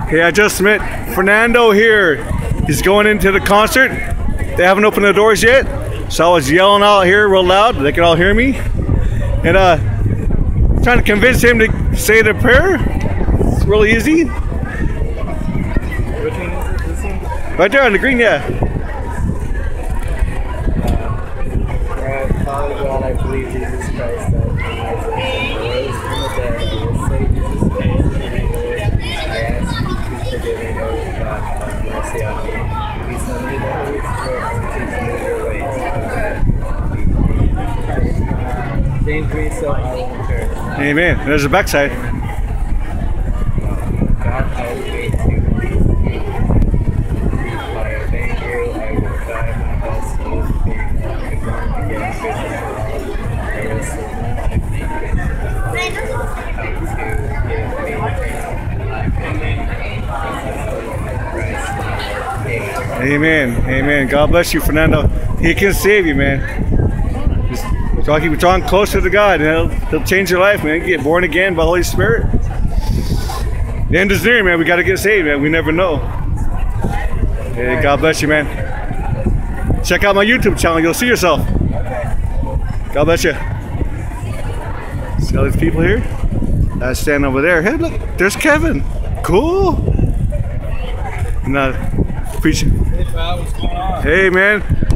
Hey, I just met Fernando here. He's going into the concert. They haven't opened the doors yet, so I was yelling out here real loud. They can all hear me. And trying to convince him to say the prayer. It's really easy. Which one is it? This one? Right there on the green, yeah. Father God, I believe Jesus Christ that rose from the dead. I will say Jesus' name. I ask you to forgive me, Lord God, have mercy on me. Please send me the Holy Spirit to teach me your ways. Change me so I will church. Amen. There's the backside. God, help me to please you. Father, thank you. I will try my best to be born again Christian. I will submit to me. Help to give me life and Amen. Amen. God bless you, Fernando. He can save you, man. Just keep drawing closer to God, and he'll change your life, man. You get born again by the Holy Spirit. The end is near, man. We got to get saved, man. We never know. Hey, God bless you, man. Check out my YouTube channel. You'll see yourself. God bless you. See all these people here? I stand over there. Hey, look. There's Kevin. Cool. And preaching. Hey, pal, what's going on? Hey, man.